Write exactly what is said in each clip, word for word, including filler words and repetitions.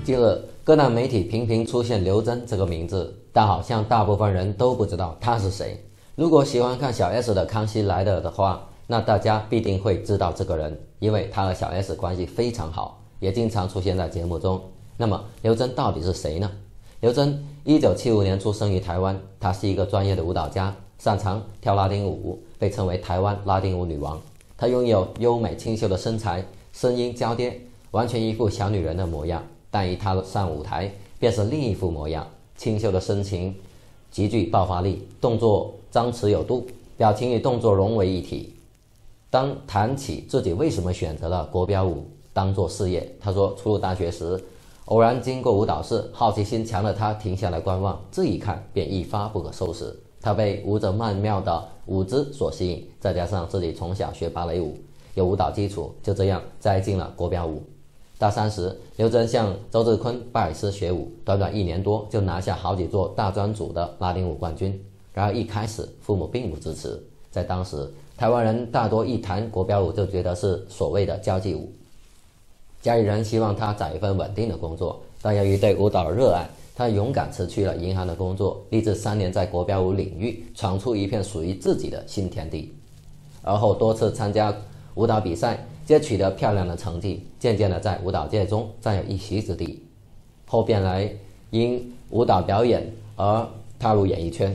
近日，各大媒体频频出现刘真这个名字，但好像大部分人都不知道她是谁。如果喜欢看小 S 的《康熙来了》的话，那大家必定会知道这个人，因为她和小 S 关系非常好，也经常出现在节目中。那么刘真到底是谁呢？刘真一九七五年出生于台湾，她是一个专业的舞蹈家，擅长跳拉丁舞，被称为台湾拉丁舞女王。她拥有优美清秀的身材，声音娇嗲，完全一副小女人的模样，但一踏上舞台便是另一副模样，清秀的深情极具爆发力，动作张弛有度，表情与动作融为一体。当谈起自己为什么选择了国标舞当作事业，他说初入大学时偶然经过舞蹈室，好奇心强的他停下来观望，这一看便一发不可收拾。他被舞者曼妙的舞姿所吸引，再加上自己从小学芭蕾舞，有舞蹈基础，就这样栽进了国标舞。大三时，刘真向周志坤拜尔斯学舞，短短一年多就拿下好几座大专组的拉丁舞冠军。然而一开始父母并不支持，在当时台湾人大多一谈国标舞就觉得是所谓的交际舞，家里人希望他找一份稳定的工作，但由于对舞蹈的热爱，他勇敢辞去了银行的工作，立志三年在国标舞领域闯出一片属于自己的新天地。而后多次参加舞蹈比赛，皆取得漂亮的成绩，渐渐的在舞蹈界中占有一席之地。后便来因舞蹈表演而踏入演艺圈，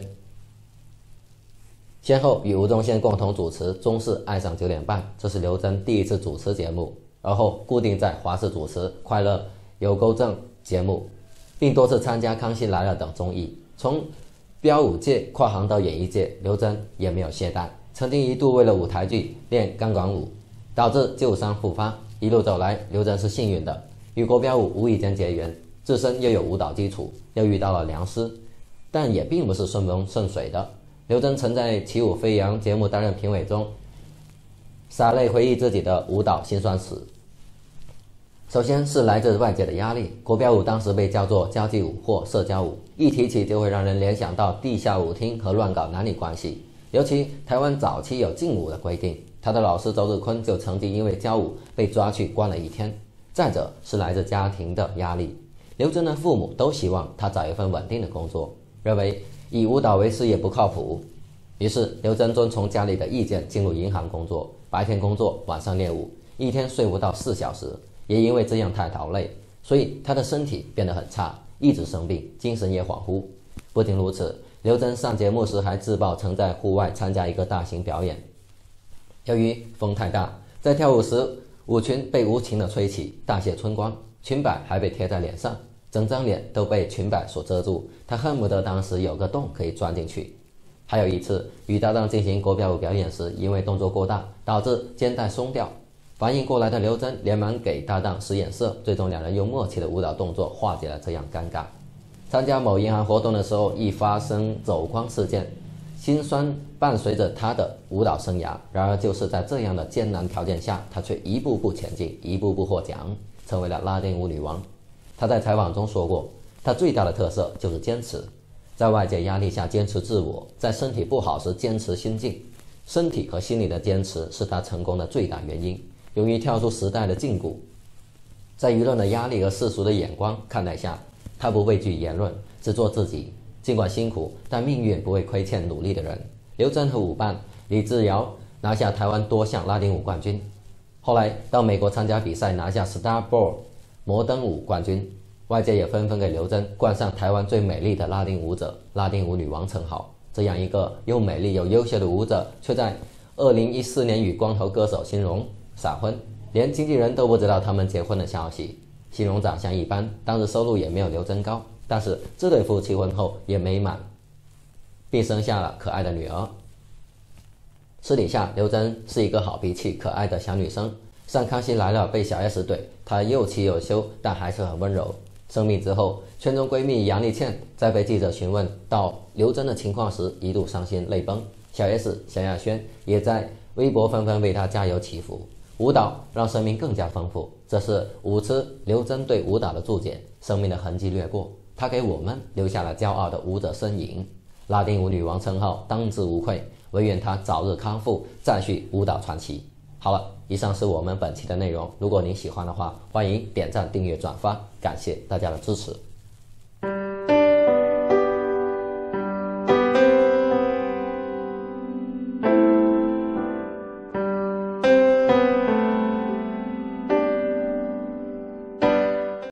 先后与吴宗宪共同主持中视爱上九点半，这是刘真第一次主持节目。而后固定在华视主持快乐有沟正节目，并多次参加康熙来了等综艺。从标舞界跨行到演艺界，刘真也没有懈怠，曾经一度为了舞台剧练钢管舞，导致旧伤复发。一路走来，刘真是幸运的，与国标舞无意间结缘，自身又有舞蹈基础，又遇到了良师，但也并不是顺风顺水的。刘真曾在起舞飞扬节目担任评委中，洒泪回忆自己的舞蹈辛酸史。首先是来自外界的压力，国标舞当时被叫做交际舞或社交舞，一提起就会让人联想到地下舞厅和乱搞男女关系。尤其台湾早期有禁舞的规定，他的老师周志坤就曾经因为教舞被抓去关了一天。再者是来自家庭的压力，刘真的父母都希望他找一份稳定的工作，认为以舞蹈为事业不靠谱。于是刘真遵从家里的意见，进入银行工作，白天工作，晚上练舞，一天睡不到四小时。也因为这样太劳累，所以他的身体变得很差，一直生病，精神也恍惚。不仅如此，刘真上节目时还自曝曾在户外参加一个大型表演，由于风太大，在跳舞时舞裙被无情的吹起，大卸春光，裙摆还被贴在脸上，整张脸都被裙摆所遮住，他恨不得当时有个洞可以钻进去。还有一次与搭档进行国标舞表演时，因为动作过大，导致肩带松掉，反应过来的刘真连忙给搭档使眼色，最终两人用默契的舞蹈动作化解了这样尴尬。参加某银行活动的时候，亦发生走光事件，辛酸伴随着他的舞蹈生涯。然而就是在这样的艰难条件下，他却一步步前进，一步步获奖，成为了拉丁舞女王。他在采访中说过，他最大的特色就是坚持，在外界压力下坚持自我，在身体不好时坚持心境。身体和心理的坚持是他成功的最大原因。勇于跳出时代的禁锢，在舆论的压力和世俗的眼光看待下，他不畏惧言论，只做自己。尽管辛苦，但命运不会亏欠努力的人。刘真和舞伴李智尧拿下台湾多项拉丁舞冠军，后来到美国参加比赛，拿下 Star Ball 摩登舞冠军。外界也纷纷给刘真冠上台湾最美丽的拉丁舞者、拉丁舞女王称号。这样一个又美丽又优秀的舞者，却在二零一四年与光头歌手辛荣闪婚，连经纪人都不知道他们结婚的消息。辛荣长相一般，当时收入也没有刘真高，但是这对夫妻婚后也美满，并生下了可爱的女儿。私底下，刘真是一个好脾气、可爱的小女生。上康熙来了被小 S 怼，她又气又羞，但还是很温柔。生病之后，圈中闺蜜杨丽倩在被记者询问到刘真的情况时，一度伤心泪崩。小 S、萧亚轩也在微博纷纷为她加油祈福。舞蹈让生命更加丰富，这是舞痴刘真对舞蹈的注解。生命的痕迹掠过，她给我们留下了骄傲的舞者身影，拉丁舞女王称号当之无愧。唯愿她早日康复，再续舞蹈传奇。 好了，以上是我们本期的内容。如果您喜欢的话，欢迎点赞、订阅、转发，感谢大家的支持。